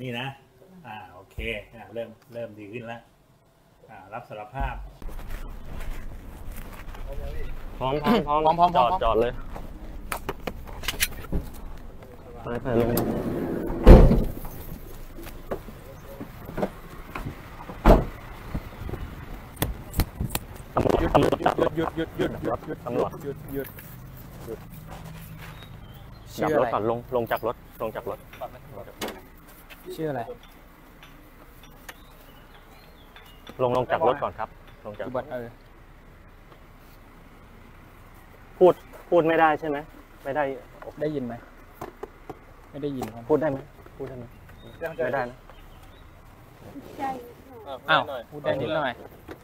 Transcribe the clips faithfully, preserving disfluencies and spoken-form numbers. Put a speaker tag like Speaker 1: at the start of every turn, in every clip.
Speaker 1: นี่นะอ่าโอเคอ่าเริ่มเริ่มดีขึ้นแล้วอ่ารับสารภาพ
Speaker 2: พร้อมพร้อมพร้อมพร้อมจอดจอดเลยไปไปลงตำรวจตำรวจหยุดหยุดหยุดหยุดหยุดตำรวจหยุดหยุดหยุดจับรถก่อนลงลงจากรถลงจากรถชื่ออะไรลงลงจากรถก่อนครับลงจากพูดพูดไม่ได้ใช่ไหมไม่ได้ได้ยินไหมไม่ได้ยินพูดได้ไหมพูดได้ไหมไม่ได้นะอ้าวพูดได้นิดหน่อย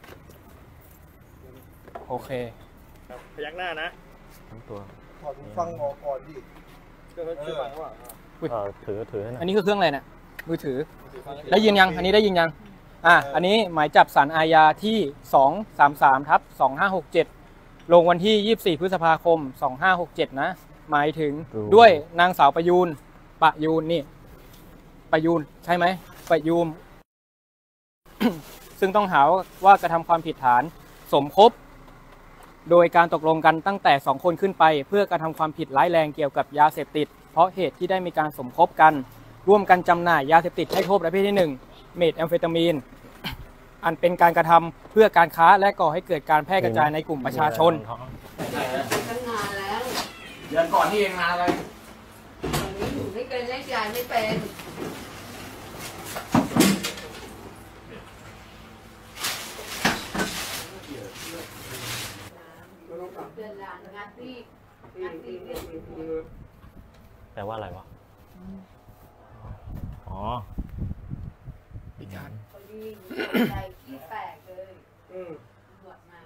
Speaker 2: โอเคพยักหน้านะตัวขอฟังงอก่อนดิถือถืออันนี้คือเครื่องอะไรเนี่ยมือถือได้ยินยังอันนี้ได้ยินยังอ่ะอันนี้หมายจับศาลอาญาที่สองสามสามทับสองห้าหกเจ็ดลงวันที่ยี่สิบสี่พฤษภาคมสองห้าหกเจ็ดนะหมายถึงด้วยนางสาวประยูนประยูนนี่ประยูนใช่ไหมประยูน ซึ่งต้องหาว่ากระทำความผิดฐานสมคบโดยการตกลงกันตั้งแต่สองคนขึ้นไปเพื่อกระทำความผิดร้ายแรงเกี่ยวกับยาเสพติดเพราะเหตุที่ได้มีการสมคบกันร่วมกันจำหน่ายยาเสพติดให้โทษประเภทที่หนึ่งเมทแอมเฟตามีนอันเป็นการกระทำเพื่อการค้าและก่อให้เกิดการแพร่กระจายในกลุ่มประชาชน
Speaker 3: ตั้งนานแล้ว
Speaker 1: เดือนก่อนที่เองมาอะไร
Speaker 3: ตอนนี้หนูไม่เป็นเลขยายไม่เป็น
Speaker 2: แปลว่าอะไรวะอ๋ออีกการ
Speaker 3: ใจขี้แตกเลยตรวจมา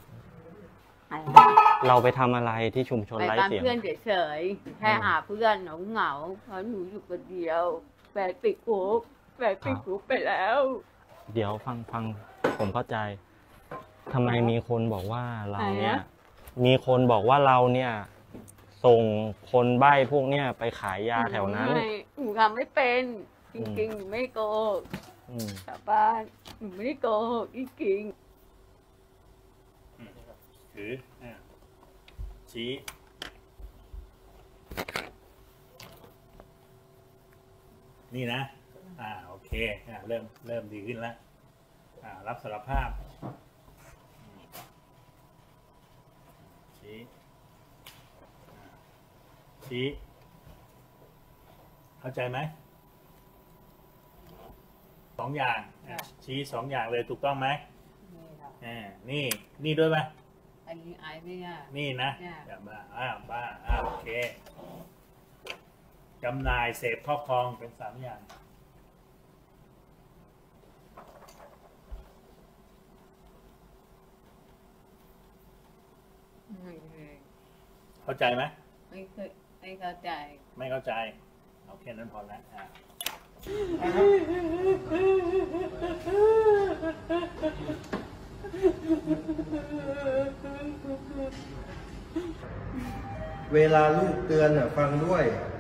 Speaker 2: เราไปทำอะไรที่ชุมชนไร้เสียง
Speaker 3: ไปบ้านเพื่อนเฉยๆแค่หาเพื่อนเหงาเหงาเพราะหนูอยู่คนเดียวแฟนติดคุกแฟนติดคุกไปแล้ว
Speaker 2: เดี๋ยวฟังฟังผมเข้าใจทำไมมีคนบอกว่าเราเนี่ยมีคนบอกว่าเราเนี่ยส่งคนใบ้พวกเนี้ยไปขายยาแถวนั้น
Speaker 3: หนูทำไม่เป็นจริงๆหนูไม่โกหกชาวบ้านหนูไม่ได้โกหกจริง
Speaker 1: ๆถือชี้นี่นะอ่าโอเคอ่าเริ่มเริ่มดีขึ้นแล้วอ่ารับสารภาพชี้ชี้เข้าใจไหมสองอย่างชี้สองอย่างเลยถูกต้องไหมอ่านี่นี่ด้วยไหม
Speaker 3: อันนี้ไอ้ไม่ยาก
Speaker 1: นี่นะอย่าบ้าอ้าวบ้าอ้าวโอเคจำหน่ายเสพครอบครองเป็นสามอย่างเข้าใจไหม
Speaker 3: ไม่เคยไม่เข้าใจ
Speaker 1: ไม่เข้าใจเอาแค่นั้นพอแล้วอ่ะ
Speaker 4: เวลาลูกเตือนฟังด้วย